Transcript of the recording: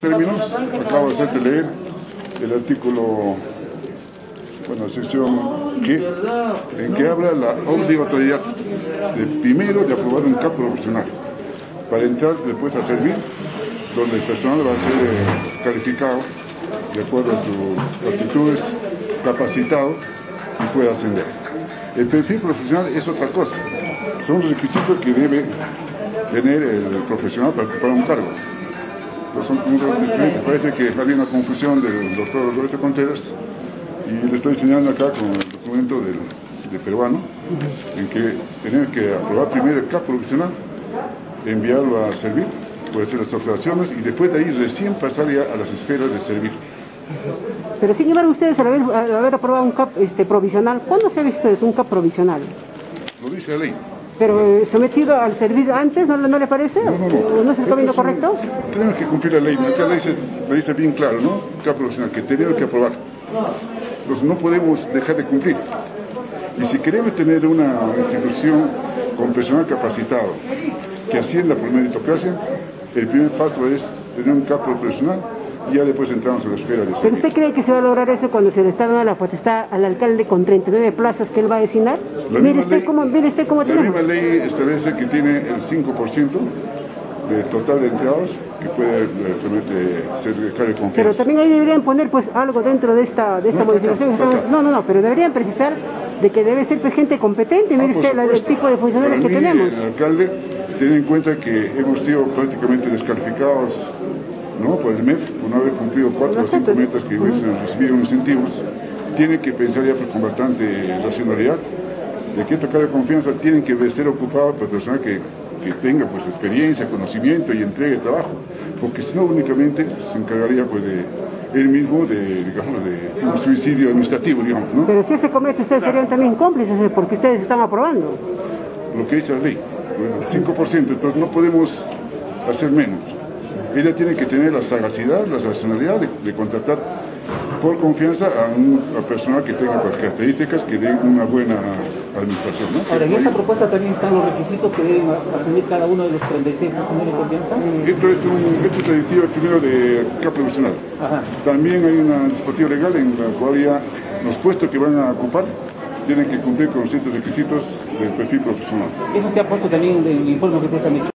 Términos, acabo de hacerte leer el artículo, sección G, en que habla la obligatoriedad primero de aprobar un CAP profesional para entrar después a servir, donde el personal va a ser calificado de acuerdo a sus aptitudes, capacitado y puede ascender. El perfil profesional es otra cosa, son los requisitos que debe tener el profesional para ocupar un cargo. Son diferentes. Parece que había una confusión del doctor Roberto Contreras y le estoy enseñando acá con el documento del peruano en que tenemos que aprobar primero el CAP profesional, enviarlo a servir, puede hacer las observaciones y después de ahí recién pasar ya a las esferas de servir. Pero sin embargo ustedes al haber aprobado un CAP provisional, ¿cuándo se ha visto eso, un CAP provisional? Lo dice la ley. Pero sometido al servir antes, ¿no le parece? ¿No es el camino correcto? Tenemos que cumplir la ley, acá la dice bien claro, ¿no? CAP profesional, que tenemos que aprobar. Entonces no podemos dejar de cumplir. Y si queremos tener una institución con personal capacitado que ascienda por meritocracia, el primer paso es tener un CAP profesional y ya después entramos a la esfera de servir. ¿Pero usted cree que se va a lograr eso cuando se le está dando la potestad al alcalde con 39 plazas que él va a designar? Mire usted cómo la misma ley establece que tiene el 5% del total de empleados que puede ser de cargo de confianza. Pero también ahí deberían poner pues algo dentro de esta modificación. No, pero deberían precisar de que debe ser gente competente. Mire usted el tipo de funcionarios que tenemos. El alcalde tiene en cuenta que hemos sido prácticamente descalificados, ¿no?, por el MEF, por no haber cumplido 4 o 5 metas que recibieron incentivos. Tiene que pensar ya con bastante racionalidad de que esta carga de confianza tienen que ser ocupados por personas que tenga pues experiencia, conocimiento y entregue trabajo, porque si no únicamente se encargaría pues de él mismo de un suicidio administrativo, digamos, ¿no? Pero si se comete, ustedes serían también cómplices porque ustedes están aprobando. Lo que dice la ley, el 5%, entonces no podemos hacer menos. Ella tiene que tener la sagacidad, la racionalidad de contratar por confianza a personal que tenga las características que den una buena administración, ¿no? Ahora, en esta propuesta también están los requisitos que deben asumir cada uno de los 36 funcionarios de confianza. Esto es la directiva primero de CAP profesional. Ajá. También hay una dispositiva legal en la cual ya los puestos que van a ocupar tienen que cumplir con ciertos requisitos del perfil profesional. Eso se ha puesto también en el informe que ustedes han hecho.